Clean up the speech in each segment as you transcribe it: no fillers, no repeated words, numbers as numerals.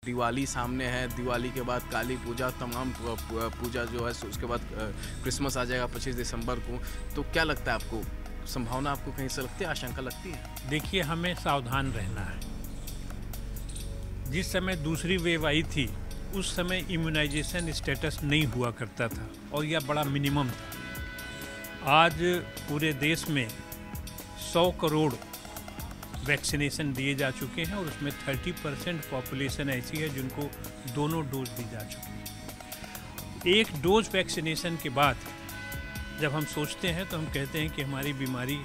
दिवाली सामने है, दिवाली के बाद काली पूजा, तमाम पूजा जो है उसके बाद क्रिसमस आ जाएगा 25 दिसंबर को। तो क्या लगता है आपको, संभावना आपको कहीं से लगती है, आशंका लगती है? देखिए, हमें सावधान रहना है। जिस समय दूसरी वेव आई थी उस समय इम्यूनाइजेशन स्टेटस नहीं हुआ करता था और यह बड़ा मिनिमम था। आज पूरे देश में 100 करोड़ वैक्सीनेशन दिए जा चुके हैं और उसमें 30% पॉपुलेशन ऐसी है जिनको दोनों डोज दी जा चुकी है। एक डोज वैक्सीनेशन के बाद जब हम सोचते हैं तो हम कहते हैं कि हमारी बीमारी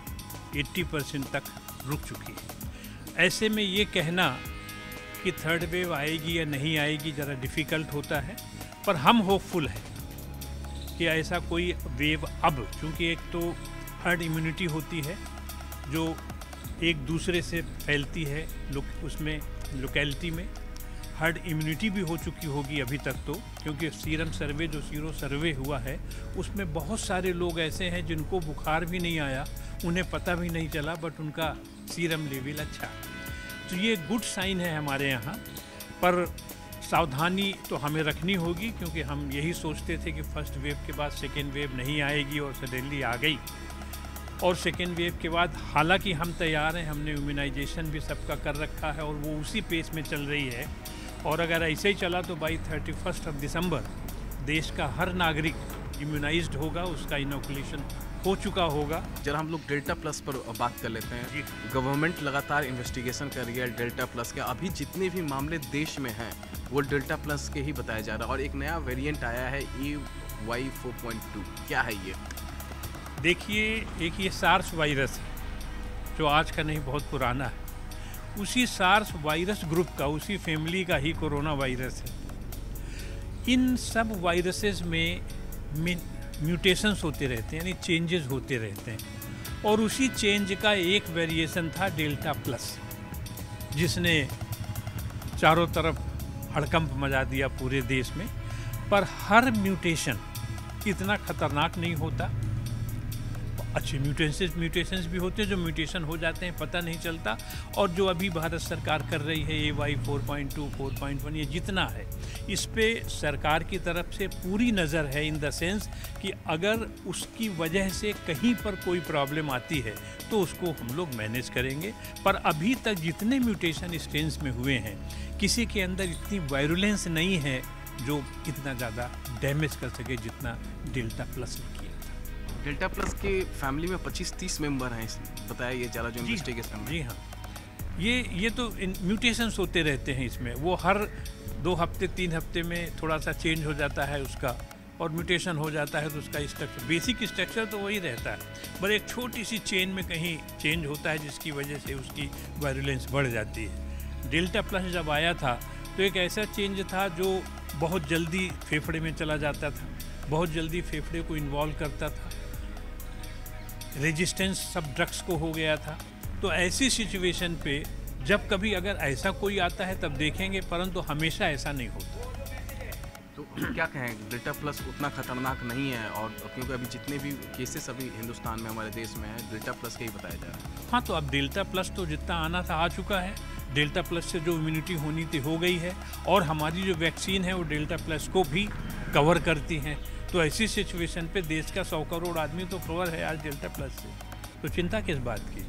80% तक रुक चुकी है। ऐसे में ये कहना कि थर्ड वेव आएगी या नहीं आएगी ज़रा डिफ़िकल्ट होता है, पर हम होपफुल हैं कि ऐसा कोई वेव अब, क्योंकि एक तो हर्ड इम्यूनिटी होती है जो एक दूसरे से फैलती है, उसमें लोकेलिटी में हर्ड इम्यूनिटी भी हो चुकी होगी अभी तक तो, क्योंकि सीरम सर्वे जो सीरो सर्वे हुआ है उसमें बहुत सारे लोग ऐसे हैं जिनको बुखार भी नहीं आया, उन्हें पता भी नहीं चला, बट उनका सीरम लेवल अच्छा। तो ये गुड साइन है हमारे यहाँ। पर सावधानी तो हमें रखनी होगी, क्योंकि हम यही सोचते थे कि फर्स्ट वेव के बाद सेकेंड वेव नहीं आएगी और सडनली आ गई। और सेकेंड वेव के बाद हालांकि हम तैयार हैं, हमने इम्यूनाइजेशन भी सबका कर रखा है और वो उसी पेस में चल रही है। और अगर ऐसे ही चला तो बाई 31 दिसंबर देश का हर नागरिक इम्यूनाइज्ड होगा, उसका इनोकुलेशन हो चुका होगा। जरा हम लोग डेल्टा प्लस पर बात कर लेते हैं। गवर्नमेंट लगातार इन्वेस्टिगेशन कर रही है डेल्टा प्लस के। अभी जितने भी मामले देश में हैं वो डेल्टा प्लस के ही बताया जा रहा है और एक नया वेरिएंट आया है EY 4.2। क्या है ये? देखिए, एक ये सार्स वायरस है जो आज का नहीं, बहुत पुराना है। उसी सार्स वायरस ग्रुप का, उसी फैमिली का ही कोरोना वायरस है। इन सब वायरसेस में म्यूटेशंस होते रहते हैं, यानी चेंजेस होते रहते हैं। और उसी चेंज का एक वेरिएशन था डेल्टा प्लस, जिसने चारों तरफ हड़कंप मचा दिया पूरे देश में। पर हर म्यूटेशन इतना खतरनाक नहीं होता। अच्छे म्यूटेशंस भी होते हैं जो म्यूटेशन हो जाते हैं, पता नहीं चलता। और जो अभी भारत सरकार कर रही है AY 4.2, 4.1, ये जितना है, इस पे सरकार की तरफ से पूरी नज़र है, इन द सेंस कि अगर उसकी वजह से कहीं पर कोई प्रॉब्लम आती है तो उसको हम लोग मैनेज करेंगे। पर अभी तक जितने म्यूटेशन स्ट्रेन्स में हुए हैं, किसी के अंदर इतनी वायरुलेंस नहीं है जो इतना ज़्यादा डैमेज कर सके जितना डेल्टा प्लस ने किया। डेल्टा प्लस के फैमिली में 25-30 मेंबर हैं, बताया ये ज़्यादा जो इन्वेस्टिगेशन में। जी हाँ, ये तो म्यूटेशंस होते रहते हैं इसमें। वो हर 2 हफ्ते 3 हफ्ते में थोड़ा सा चेंज हो जाता है उसका, और म्यूटेशन हो जाता है तो उसका स्ट्रक्चर, बेसिक स्ट्रक्चर तो वही रहता है, पर एक छोटी सी चेन में कहीं चेंज होता है जिसकी वजह से उसकी वायरुलेंस बढ़ जाती है। डेल्टा प्लस जब आया था तो एक ऐसा चेंज था जो बहुत जल्दी फेफड़े में चला जाता था, बहुत जल्दी फेफड़े को इन्वॉल्व करता था, रेजिस्टेंस सब ड्रग्स को हो गया था। तो ऐसी सिचुएशन पे जब कभी अगर ऐसा कोई आता है तब देखेंगे, परंतु हमेशा ऐसा नहीं होता। तो क्या कहें, डेल्टा प्लस उतना खतरनाक नहीं है? और क्योंकि अभी जितने भी केसेस अभी हिंदुस्तान में, हमारे देश में है, डेल्टा प्लस के ही बताया जा रहा है। हाँ, तो अब डेल्टा प्लस तो जितना आना था आ चुका है। डेल्टा प्लस से जो इम्यूनिटी होनी थी हो गई है, और हमारी जो वैक्सीन है वो डेल्टा प्लस को भी कवर करती हैं। तो ऐसी सिचुएशन पे देश का 100 करोड़ आदमी तो कवर है आज डेल्टा प्लस से, तो चिंता किस बात की।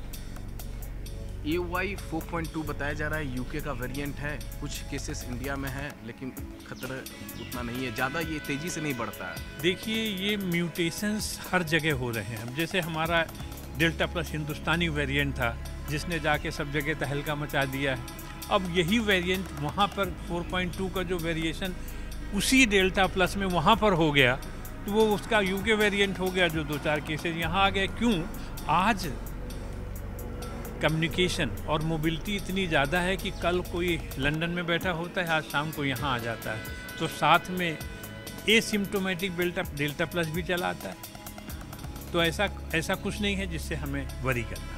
AY 4.2 बताया जा रहा है, यूके का वेरिएंट है। कुछ केसेस इंडिया में है लेकिन खतरा उतना नहीं है, ज़्यादा ये तेज़ी से नहीं बढ़ता है। देखिए, ये म्यूटेशंस हर जगह हो रहे हैं। जैसे हमारा डेल्टा प्लस हिंदुस्तानी वेरिएंट था जिसने जाके सब जगह तहलका मचा दिया है। अब यही वेरिएंट वहाँ पर 4.2 का जो वेरिएशन उसी डेल्टा प्लस में वहाँ पर हो गया, तो वो उसका यूके वेरिएंट हो गया, जो 2-4 केसेस यहाँ आ गए। क्यों? आज कम्युनिकेशन और मोबिलिटी इतनी ज़्यादा है कि कल कोई लंदन में बैठा होता है, आज शाम को यहाँ आ जाता है, तो साथ में एसिम्प्टोमेटिक डेल्टा प्लस भी चला आता है। तो ऐसा कुछ नहीं है जिससे हमें वरी करना।